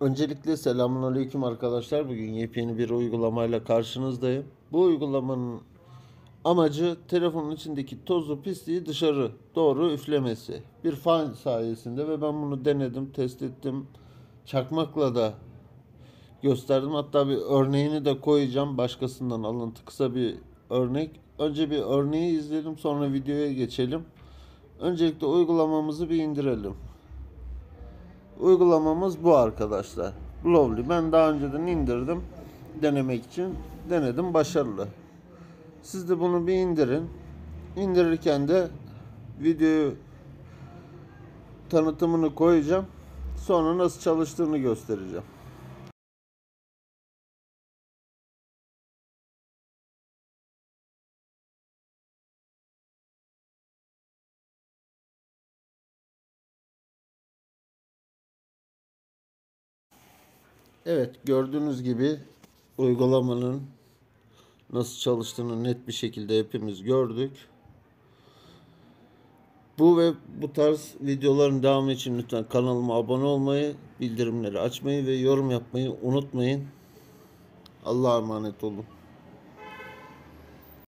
Öncelikle selamünaleyküm arkadaşlar. Bugün yepyeni bir uygulamayla karşınızdayım. Bu uygulamanın amacı telefonun içindeki tozu, pisliği dışarı doğru üflemesi. Bir fan sayesinde ve ben bunu denedim, test ettim. Çakmakla da gösterdim. Hatta bir örneğini de koyacağım. Başkasından alıntı, kısa bir örnek. Önce bir örneği izleyelim, sonra videoya geçelim. Öncelikle uygulamamızı bir indirelim. Uygulamamız bu arkadaşlar. Blowly. Ben daha önceden indirdim. Denemek için. Denedim. Başarılı. Siz de bunu bir indirin. İndirirken de videoyu tanıtımını koyacağım. Sonra nasıl çalıştığını göstereceğim. Evet, gördüğünüz gibi uygulamanın nasıl çalıştığını net bir şekilde hepimiz gördük. Bu ve bu tarz videoların devamı için lütfen kanalıma abone olmayı, bildirimleri açmayı ve yorum yapmayı unutmayın. Allah'a emanet olun.